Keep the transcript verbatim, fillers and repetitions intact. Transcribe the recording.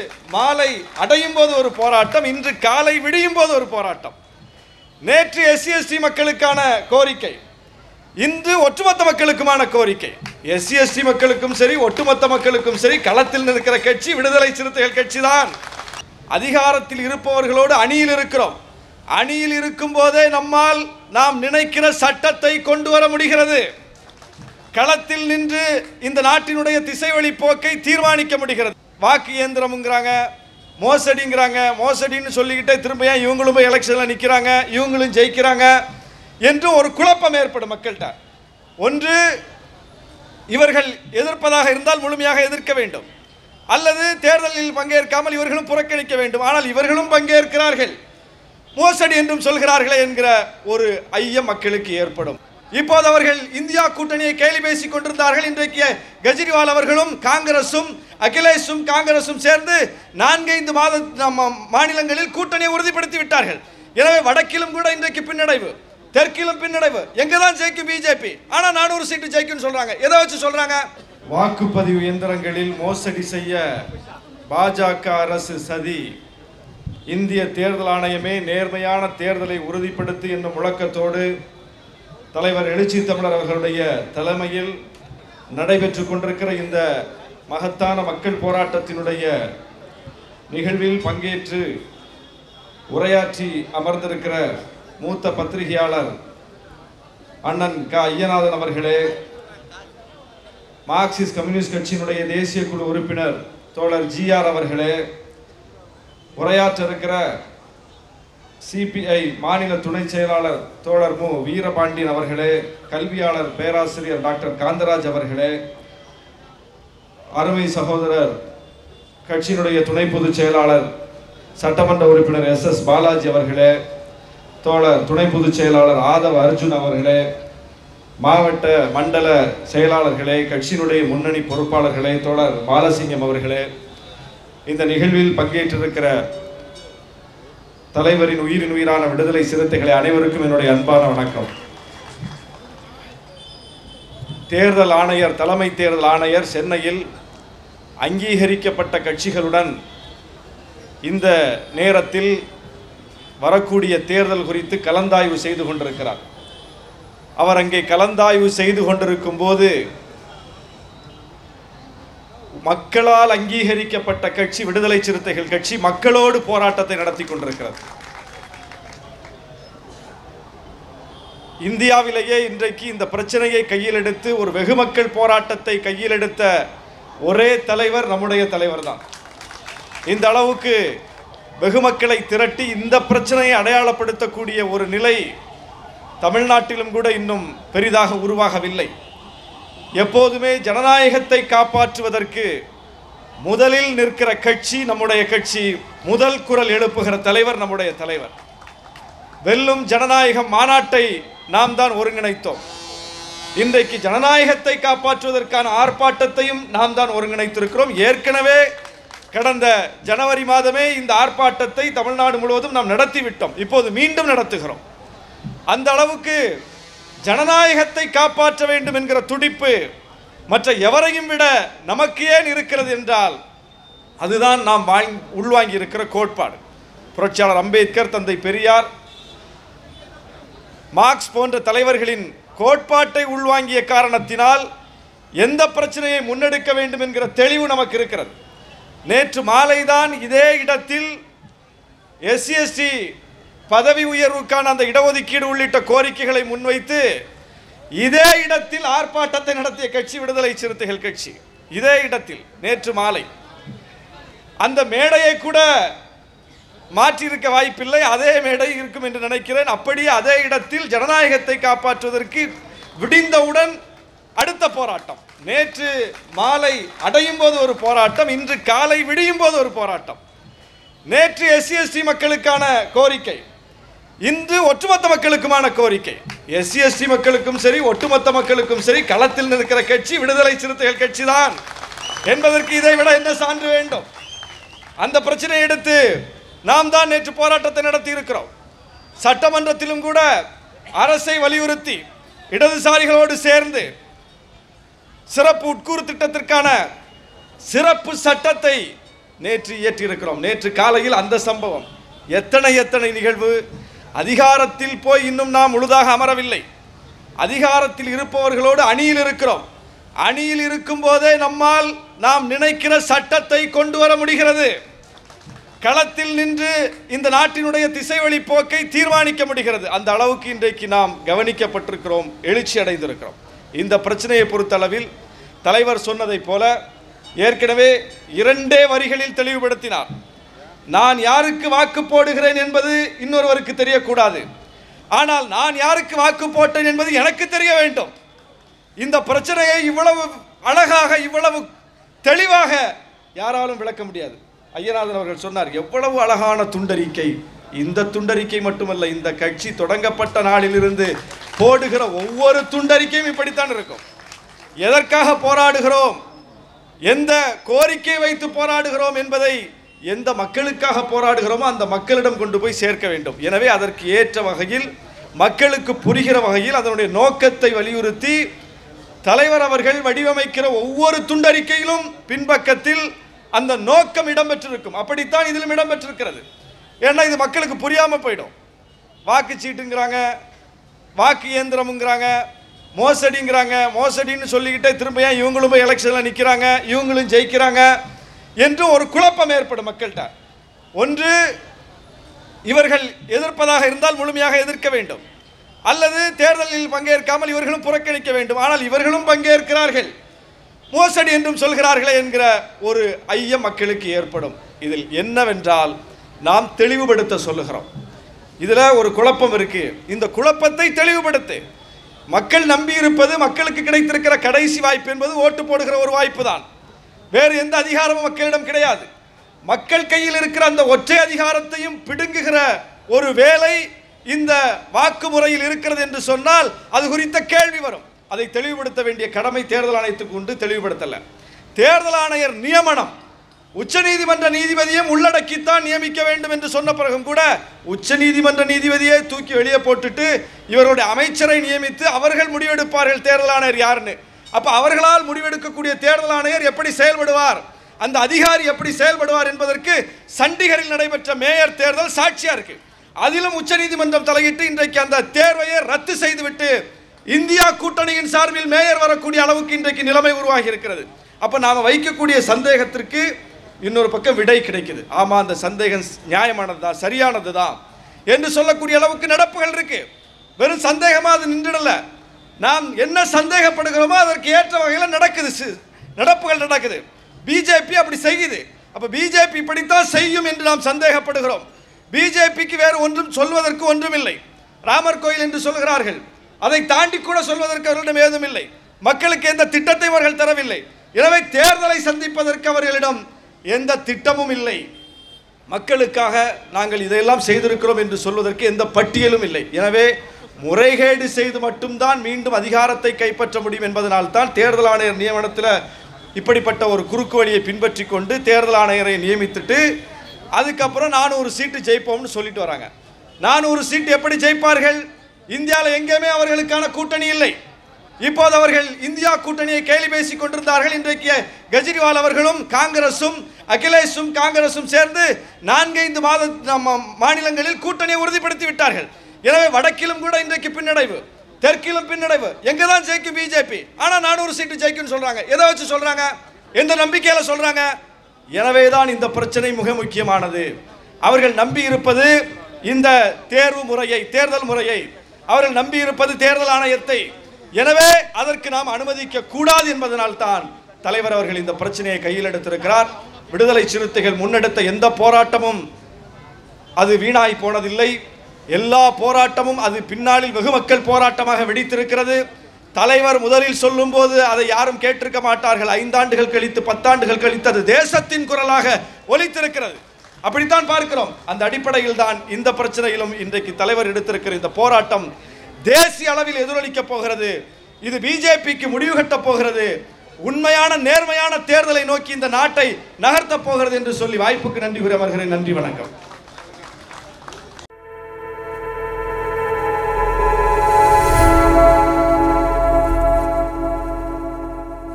மாலை அடையும் போது ஒரு போராட்டம், இன்று காலை விடியும் போது ஒரு போராட்டம். நேற்று எஸ்சி எஸ்டி மக்களுக்கான கோரிக்கை, இன்று ஒட்டுமொத்த மக்களுக்குமான கோரிக்கை. எஸ்சி எஸ்டி மக்களுக்கும் சரி, ஒட்டுமொத்த மக்களுக்கும் சரி, களத்தில் நிற்கிற கட்சி விடுதலை சிறுத்தைகள் கட்சி தான். அதிகாரத்தில் இருப்பவர்களோடு அணியில் இருக்கிறோம். அணியில் இருக்கும் போதே நம்மால் நாம் நினைக்கிற சட்டத்தை கொண்டு வர முடிகிறது. களத்தில் நின்று இந்த நாட்டினுடைய திசை வழி போக்கை தீர்மானிக்க முடிகிறது. வாக்கு இயந்திரம்ங்கிறாங்க, மோசடிங்கிறாங்க. மோசடின்னு சொல்லிக்கிட்டே திரும்ப ஏன் இவங்களும் போய் எலெக்ஷனில் நிற்கிறாங்க, இவங்களும் ஜெயிக்கிறாங்க என்று ஒரு குழப்பம் ஏற்படும் மக்கள்கிட்ட. ஒன்று, இவர்கள் எதிர்ப்பதாக இருந்தால் முழுமையாக எதிர்க்க வேண்டும், அல்லது தேர்தலில் பங்கேற்காமல் இவர்களும் புறக்கணிக்க வேண்டும். ஆனால் இவர்களும் பங்கேற்கிறார்கள், மோசடி என்றும் சொல்கிறார்களே என்கிற ஒரு ஐயம் மக்களுக்கு ஏற்படும். இப்போது அவர்கள் இந்தியா கூட்டணியை கேலி பேசிக் கொண்டிருந்தார்கள். இன்றைக்கு கெஜ்ரிவால் அவர்களும் காங்கிரசும் அகிலேஷும் காங்கிரசும் சேர்ந்து நான்கைந்து மாத மாநிலங்களில் கூட்டணியை உறுதிப்படுத்தி விட்டார்கள். எனவே வடக்கிலும் கூட இன்றைக்கு பின்னடைவு, தெற்கிலும் பின்னடைவு. எங்கதான் ஜெயிக்கும் பிஜேபி, ஆனா நானூறு சீட்டு ஜெயிக்கும் சொல்றாங்க. எதை வச்சு சொல்றாங்க? வாக்குப்பதிவு இயந்திரங்களில் மோசடி செய்ய பாஜக அரசு சதி. இந்திய தேர்தல் ஆணையமே நேர்மையான தேர்தலை உறுதிப்படுத்து என்ற முழக்கத்தோடு தலைவர் எழுச்சி தமிழர் அவர்களுடைய தலைமையில் நடைபெற்று கொண்டிருக்கிற இந்த மகத்தான மக்கள் போராட்டத்தினுடைய நிகழ்வில் பங்கேற்று உரையாற்றி அமர்ந்திருக்கிற மூத்த பத்திரிகையாளர் அண்ணன் க ஐயநாதன் அவர்களே, மார்க்சிஸ்ட் கம்யூனிஸ்ட் கட்சியினுடைய தேசிய குழு உறுப்பினர் தோழர் ஜி ஆர் அவர்களே, உரையாற்ற இருக்கிற சிபிஐ மாநில துணை செயலாளர் தோழர் மு வீரபாண்டியன் அவர்களே, கல்வியாளர் பேராசிரியர் டாக்டர் காந்தராஜ் அவர்களே, அருமை சகோதரர் கட்சியினுடைய துணை பொதுச் செயலாளர் சட்டமன்ற உறுப்பினர் எஸ் எஸ் பாலாஜி அவர்களே, தோழர் துணை பொதுச் செயலாளர் ஆதவ் அர்ஜுன் அவர்களே, மாவட்ட மண்டல செயலாளர்களே, கட்சியினுடைய முன்னணி பொறுப்பாளர்களே, தோழர் பாலசிங்கம் அவர்களே, இந்த நிகழ்வில் பங்கேற்றிருக்கிற தலைவரின் உயிரின் உயிரான விடுதலை சிறுத்தைகளை அனைவருக்கும் என்னுடைய அன்பான வணக்கம். தேர்தல் ஆணையர், தலைமை தேர்தல் ஆணையர் சென்னையில் அங்கீகரிக்கப்பட்ட கட்சிகளுடன் இந்த நேரத்தில் வரக்கூடிய தேர்தல் குறித்து கலந்தாய்வு செய்து கொண்டிருக்கிறார். அவர் அங்கே கலந்தாய்வு செய்து கொண்டிருக்கும் போது மக்களால் அங்கீகரிக்கப்பட்ட கட்சி விடுதலை சிறுத்தைகள் கட்சி மக்களோடு போராட்டத்தை நடத்தி கொண்டிருக்கிறது. இந்தியாவிலேயே இன்றைக்கு இந்த பிரச்சனையை கையில் எடுத்து ஒரு வெகு மக்கள் போராட்டத்தை கையில் எடுத்த ஒரே தலைவர் நம்முடைய தலைவர் தான். இந்த அளவுக்கு வெகு மக்களை திரட்டி இந்த பிரச்சனையை அடையாளப்படுத்தக்கூடிய ஒரு நிலை தமிழ்நாட்டிலும் கூட இன்னும் பெரிதாக உருவாகவில்லை. எப்போதுமே ஜனநாயகத்தை காப்பாற்றுவதற்கு முதலில் நிற்கிற கட்சி நம்முடைய கட்சி. முதல் குரல் எழுப்புகிற தலைவர் நம்முடைய தலைவர். வெல்லும் ஜனநாயகம் மாநாட்டை நாம் தான் ஒருங்கிணைத்தோம். இன்றைக்கு ஜனநாயகத்தை காப்பாற்றுவதற்கான ஆர்ப்பாட்டத்தையும் நாம் தான் ஒருங்கிணைத்திருக்கிறோம். ஏற்கனவே கடந்த ஜனவரி மாதமே இந்த ஆர்ப்பாட்டத்தை தமிழ்நாடு முழுவதும் நாம் நடத்திவிட்டோம். இப்போது மீண்டும் நடத்துகிறோம். அந்த அளவுக்கு ஜனநாயகத்தை காப்பாற்ற வேண்டும் என்கிற துடிப்பு மற்ற எவரையும் விட நமக்கு ஏன் இருக்கிறது என்றால் அதுதான் நாம் வாங்கி உள்வாங்கி இருக்கிற கோட்பாடு. புரட்சியாளர் அம்பேத்கர், தந்தை பெரியார், மார்க்ஸ் போன்ற தலைவர்களின் கோட்பாட்டை உள்வாங்கிய காரணத்தினால் எந்த பிரச்சனையை முன்னெடுக்க வேண்டும் என்கிற தெளிவு நமக்கு இருக்கிறது. நேற்று மாலைதான் இதே இடத்தில் எஸ்சி எஸ்டி பதவி உயர்வுக்கான அந்த இடஒதுக்கீடு உள்ளிட்ட கோரிக்கைகளை முன்வைத்து இதே இடத்தில் ஆர்ப்பாட்டத்தை நடத்திய கட்சி விடுதலை சிறுத்தைகள் கட்சி. இதே இடத்தில் நேற்று மாலை அந்த மேடையை கூட மாற்றியிருக்க வாய்ப்பில்லை. அதே மேடை இருக்கும் என்று நினைக்கிறேன். அப்படியே அதே இடத்தில் ஜனநாயகத்தை காப்பாற்றுவதற்கு விடிந்தவுடன் அடுத்த போராட்டம். நேற்று மாலை அடையும் போது ஒரு போராட்டம், இன்று காலை விடியும் போது ஒரு போராட்டம். நேற்று எஸ்சி எஸ்டி மக்களுக்கான கோரிக்கை, இன்று ஒட்டுமொத்த மக்களுக்குமான கோரிக்கை. எஸ்சி எஸ்டி மக்களுக்கும் சரி, ஒட்டுமொத்த மக்களுக்கும் சரி, களத்தில் நிற்கிற கட்சி விடுதலை சிறுத்தைகள் கட்சி தான் என்பதற்கு இதை விட என்ன சான்று வேண்டும்? அந்த பிரச்சனையை எடுத்து நாம் தான் நேற்று போராட்டத்தை நடத்தி இருக்கிறோம். சட்டமன்றத்திலும் கூட அரசை வலியுறுத்தி இடதுசாரிகளோடு சேர்ந்து சிறப்பு உட்கூறு திட்டத்திற்கான சிறப்பு சட்டத்தை நேற்று இயற்றியிருக்கிறோம். நேற்று காலையில் அந்த சம்பவம், எத்தனை எத்தனை நிகழ்வு. அதிகாரத்தில் போய் இன்னும் நாம் முழுதாக அமரவில்லை. அதிகாரத்தில் இருப்பவர்களோடு அணியில் இருக்கிறோம். அணியில் இருக்கும் போதே நம்மால் நாம் நினைக்கிற சட்டத்தை கொண்டு வர முடிகிறது. களத்தில் நின்று இந்த நாட்டினுடைய திசைவழி போக்கை தீர்மானிக்க முடிகிறது. அந்த அளவுக்கு இன்றைக்கு நாம் கவனிக்கப்பட்டிருக்கிறோம், எழுச்சி அடைந்திருக்கிறோம். இந்த பிரச்சனையை பொறுத்தளவில் தலைவர் சொன்னதை போல ஏற்கனவே இரண்டே வரிகளில் தெளிவுபடுத்தினார். நான் யாருக்கு வாக்கு போடுகிறேன் என்பது இன்னொருவருக்கு தெரியக்கூடாது, ஆனால் நான் யாருக்கு வாக்கு போட்டேன் என்பது எனக்கு தெரிய வேண்டும். இந்த பிரச்சனையை இவ்வளவு அழகாக இவ்வளவு தெளிவாக யாராலும் விளக்க முடியாது. ஐயநாதன் அவர்கள் சொன்னார், எவ்வளவு அழகான துண்டறிக்கை. இந்த துண்டறிக்கை மட்டுமல்ல, இந்த கட்சி தொடங்கப்பட்ட நாளிலிருந்து போடுகிற ஒவ்வொரு துண்டறிக்கையும் இப்படித்தான் இருக்கும். எதற்காக போராடுகிறோம், எந்த கோரிக்கை வைத்து போராடுகிறோம் என்பதை, எந்த மக்களுக்காக போராடுகிறோமோ அந்த மக்களிடம் கொண்டு போய் சேர்க்க வேண்டும். எனவே அதற்கு ஏற்ற வகையில், மக்களுக்கு புரிகிற வகையில் அதனுடைய நோக்கத்தை வலியுறுத்தி தலைவர் அவர்கள் வடிவமைக்கிற ஒவ்வொரு துண்டறிக்கையிலும் பின்பக்கத்தில் அந்த நோக்கம் இடம்பெற்றிருக்கும். அப்படித்தான் இதிலும் இடம்பெற்றிருக்கிறது. ஏன்னா இது மக்களுக்கு புரியாமல் போயிடும். வாக்கு சீட்டுங்கிறாங்க, வாக்கு இயந்திரம்ங்கிறாங்க, மோசடிங்கிறாங்க. மோசடின்னு சொல்லிக்கிட்டே திரும்ப ஏன் இவங்களும் போய் எலெக்ஷனில் நிற்கிறாங்க, இவங்களும் ஜெயிக்கிறாங்க என்று ஒரு குழப்பம் ஏற்படும் மக்கள்கிட்ட. ஒன்று, இவர்கள் எதிர்ப்பதாக இருந்தால் முழுமையாக எதிர்க்க வேண்டும், அல்லது தேர்தலில் பங்கேற்காமல் இவர்களும் புறக்கணிக்க வேண்டும். ஆனால் இவர்களும் பங்கேற்கிறார்கள், மோசடி என்றும் சொல்கிறார்களே என்கிற ஒரு ஐயம் மக்களுக்கு ஏற்படும். இதில் என்னவென்றால், நாம் தெளிவுபடுத்த சொல்லுகிறோம். இதில் ஒரு குழப்பம் இருக்கு. இந்த குழப்பத்தை தெளிவுபடுத்து. மக்கள் நம்பி இருப்பது, மக்களுக்கு கிடைத்திருக்கிற கடைசி வாய்ப்பு என்பது ஓட்டு போடுகிற ஒரு வாய்ப்பு தான். வேறு எந்த அதிகாரமும் மக்களிடம் கிடையாது. மக்கள் கையில் இருக்கிற அந்த ஒற்றை அதிகாரத்தையும் பிடுங்குகிற ஒரு வேலை இந்த வாக்கு முறையில் இருக்கிறது என்று சொன்னால் அது குறித்த கேள்வி வரும். அதை தெளிவுபடுத்த வேண்டிய கடமை தேர்தல் ஆணையத்துக்கு உண்டு. தெளிவுபடுத்தல. தேர்தல் ஆணையர் நியமனம் உச்சநீதிமன்ற நீதிபதியும் உள்ளடக்கித்தான் நியமிக்க வேண்டும் என்று சொன்ன பிறகும் கூட உச்சநீதிமன்ற நீதிபதியை தூக்கி வெளியே போட்டுட்டு இவருடைய அமைச்சரை நியமித்து அவர்கள் முடிவெடுப்பார்கள் தேர்தல் ஆணையர் யாருன்னு. அப்ப அவர்களால் முடிவெடுக்கக்கூடிய தேர்தல் ஆணையர் எப்படி செயல்படுவார், அந்த அதிகாரி எப்படி செயல்படுவார் என்பதற்கு சண்டிகரில் நடைபெற்ற மேயர் தேர்தல் சாட்சியா இருக்கு. அதிலும் உச்சநீதிமன்றம் தலையிட்டு இன்றைக்கு அந்த தேர்வையை ரத்து செய்துவிட்டு இந்தியா கூட்டணியின் சார்பில் மேயர் வரக்கூடிய அளவுக்கு இன்றைக்கு நிலைமை உருவாகி இருக்கிறது. அப்ப நாம வைக்கக்கூடிய சந்தேகத்திற்கு இன்னொரு பக்கம் விடை கிடைக்குது. ஆமா, அந்த சந்தேகம் நியாயமானதுதான், சரியானதுதான் என்று சொல்லக்கூடிய அளவுக்கு நடப்புகள் இருக்கு. வெறும் சந்தேகமா அது நின்றுடல. நாம் என்ன சந்தேகப்படுகிறோமோ அதற்கு ஏற்ற வகையில் நடக்குது, நடப்புகள் நடக்குது. பிஜேபி அப்படி செய்யுது. அப்ப பிஜேபி இப்படித்தான் செய்யும் என்று நாம் சந்தேகப்படுகிறோம். பிஜேபிக்கு வேறு ஒன்றும் சொல்வதற்கு ஒன்றும் இல்லை. ராமர் கோயில் என்று சொல்கிறார்கள், அதை தாண்டி கூட சொல்வதற்கு அவர்களிடம் ஏதும் இல்லை. மக்களுக்கு எந்த திட்டத்தை அவர்கள் தரவில்லை. எனவே தேர்தலை சந்திப்பதற்கு அவர்களிடம் எந்த திட்டமும் இல்லை. மக்களுக்காக நாங்கள் இதையெல்லாம் செய்திருக்கிறோம் என்று சொல்வதற்கு எந்த பட்டியலும் இல்லை. எனவே முறைகேடு செய்து மட்டும்தான் மீண்டும் அதிகாரத்தை கைப்பற்ற முடியும் என்பதனால்தான் தேர்தல் ஆணையர் நியமனத்தில் இப்படிப்பட்ட ஒரு குறுக்கு வழியை பின்பற்றி கொண்டு தேர்தல் ஆணையரை நியமித்துட்டு அதுக்கப்புறம் நானூறு சீட்டு ஜெயிப்போம்னு சொல்லிட்டு வராங்க. நானூறு சீட்டு எப்படி ஜெயிப்பார்கள்? இந்தியாவில் எங்கேயுமே அவர்களுக்கான கூட்டணி இல்லை. இப்போது அவர்கள் இந்தியா கூட்டணியை கேலி பேசிக் கொண்டிருந்தார்கள். இன்றைக்கு கெஜ்ரிவால் அவர்களும் காங்கிரசும் அகிலேஷும் காங்கிரசும் சேர்ந்து நான்கைந்து மாத மாநிலங்களில் கூட்டணியை உறுதிப்படுத்தி விட்டார்கள். எனவே வடக்கிலும் கூட இன்றைக்கு பின்னடைவு, தெற்கிலும் பின்னடைவு. எங்க தான் ஜெயிக்கும் பிஜேபி? ஆனா நானூறு சீட்டு ஜெயிக்கும் சொல்றாங்க. எதை வச்சு சொல்றாங்க? எந்த நம்பிக்கையில சொல்றாங்க? எனவேதான் இந்த பிரச்சனை மிக முக்கியமானது. அவர்கள் நம்பி இருப்பது இந்த தேர்வு முறையை, தேர்தல் முறையை. அவர்கள் நம்பி இருப்பது தேர்தல் ஆணையத்தை. எனவே அதற்கு நாம் அனுமதிக்க கூடாது என்பதனால் தான் தலைவர் அவர்கள் இந்த பிரச்சனையை கையில் எடுத்திருக்கிறார். விடுதலை சிறுத்தைகள் முன்னெடுத்த எந்த போராட்டமும் அது வீணாய் போனதில்லை. எல்லா போராட்டமும் அது பின்னாளில் வெகு மக்கள் போராட்டமாக வெடித்திருக்கிறது. தலைவர் முதலில் சொல்லும் போது அதை யாரும் கேட்டிருக்க மாட்டார்கள். ஐந்தாண்டுகள் கழித்து, பத்தாண்டுகள் கழித்து அது தேசத்தின் குரலாக ஒலித்திருக்கிறது. அப்படித்தான் பார்க்கிறோம். அந்த அடிப்படையில் தான் இந்த பிரச்சனையிலும் இன்றைக்கு தலைவர் எடுத்திருக்கிற இந்த போராட்டம் தேசிய அளவில் எதிரொலிக்க போகிறது. இது பிஜேபிக்கு முடிவு கட்ட போகிறது. உண்மையான நேர்மையான தேர்தலை நோக்கி இந்த நாட்டை நகர்த்த போகிறது என்று சொல்லி வாய்ப்புக்கு நன்றி கூறி அமர்கிறேன். நன்றி, வணக்கம்.